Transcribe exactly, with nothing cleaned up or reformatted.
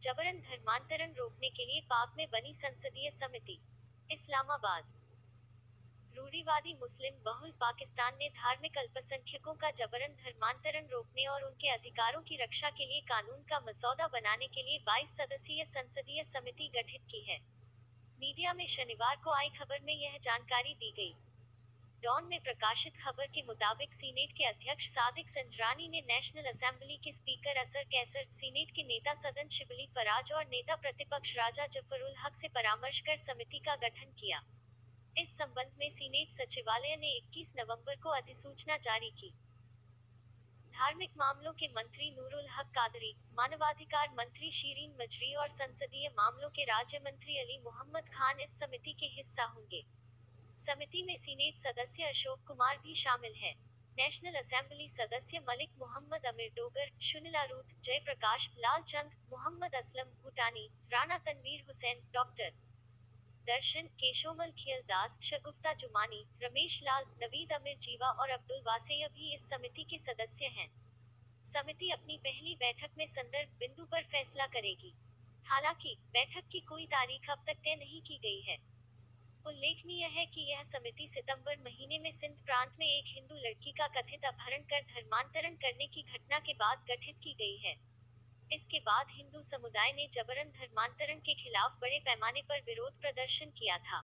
जबरन धर्मांतरण रोकने के लिए पाक में बनी संसदीय समिति। इस्लामाबाद। रूढ़िवादी मुस्लिम बहुल पाकिस्तान ने धार्मिक अल्पसंख्यकों का जबरन धर्मांतरण रोकने और उनके अधिकारों की रक्षा के लिए कानून का मसौदा बनाने के लिए बाईस सदस्यीय संसदीय समिति गठित की है। मीडिया में शनिवार को आई खबर में यह जानकारी दी गई। डॉन में प्रकाशित खबर के मुताबिक सीनेट के अध्यक्ष सादिक संजरानी ने नेशनल असेंबली के स्पीकर असर कैसर, सीनेट के नेता सदन शिबली फराज और नेता प्रतिपक्ष राजा जफरुल हक से परामर्श कर समिति का गठन किया। इस संबंध में सीनेट सचिवालय ने इक्कीस नवंबर को अधिसूचना जारी की। धार्मिक मामलों के मंत्री नूरुल हक कादरी, मानवाधिकार मंत्री शीरीन मजरी और संसदीय मामलों के राज्य मंत्री अली मोहम्मद खान इस समिति के हिस्सा होंगे। समिति में सीनेट सदस्य अशोक कुमार भी शामिल है। नेशनल असेंबली सदस्य मलिक मोहम्मद अमीर डोगर, शुनिला रूथ, जयप्रकाश, लाल चंद, मोहम्मद असलम भूटानी, राणा तनवीर हुसैन, डॉक्टर दर्शन, केशोमल खियलदास, शगुफ्ता जुमानी, रमेश लाल, नवीद अमीर जीवा और अब्दुल वासेय भी इस समिति के सदस्य हैं। समिति अपनी पहली बैठक में संदर्भ बिंदु पर फैसला करेगी। हालांकि बैठक की कोई तारीख अब तक तय नहीं की गई है। उल्लेखनीय है कि यह समिति सितंबर महीने में सिंध प्रांत में एक हिंदू लड़की का कथित अपहरण कर धर्मांतरण करने की घटना के बाद गठित की गई है। इसके बाद हिंदू समुदाय ने जबरन धर्मांतरण के खिलाफ बड़े पैमाने पर विरोध प्रदर्शन किया था।